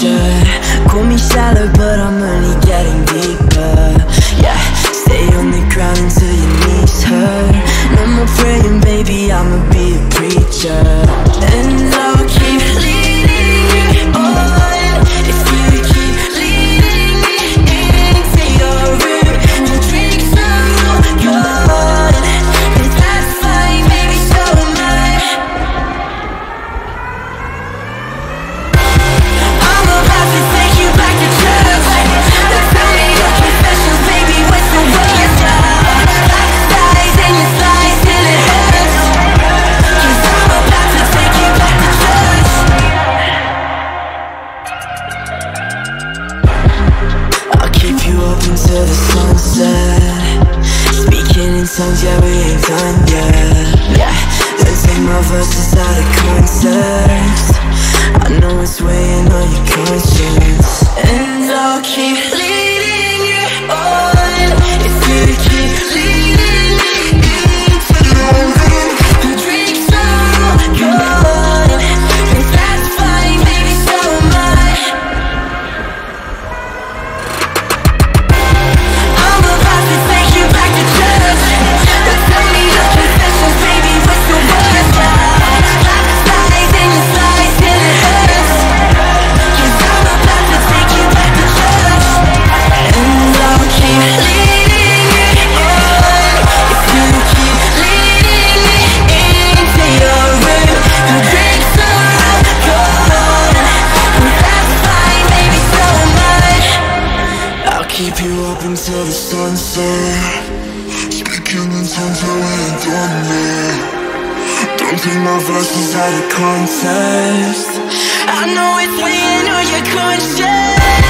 preacher. Call me shallow, but I'm only getting deeper. Yeah, stay on the ground until your knees hurt. No more praying, baby, I'ma be a preacher. And I'll keep leading you on if you keep leading me into your room. The drinks are all gone, but that's fine, baby, so am I. I'm about to take you back to church. Tell me your confessions, baby, what's the worst? Lies and you slice till it hurts. 'Cause I'm about to take you back to church. I'll keep you up until the sunset, speaking in tongues, yeah, we ain't done yet. Yeah, don't take my verses out of context. I know it's weighing on your conscience. And I'll keep leading you on if you keep leading me into your room. The drinks are all gone, but that's fine, baby, so am I. I'm about to take you back to church. Tell me your confessions, baby, what's the worst? Lies and you slice till it hurts. 'Cause I'm about to take you back to church. And I'll keep leading you on if you keep leading me into your room. The drinks are all gone, but that's fine, baby, so am I. I'll keep you up until the sunset, speaking in tongues, yeah, we ain't done yet. Don't take my verses out of context. I know it's weighing on your conscience.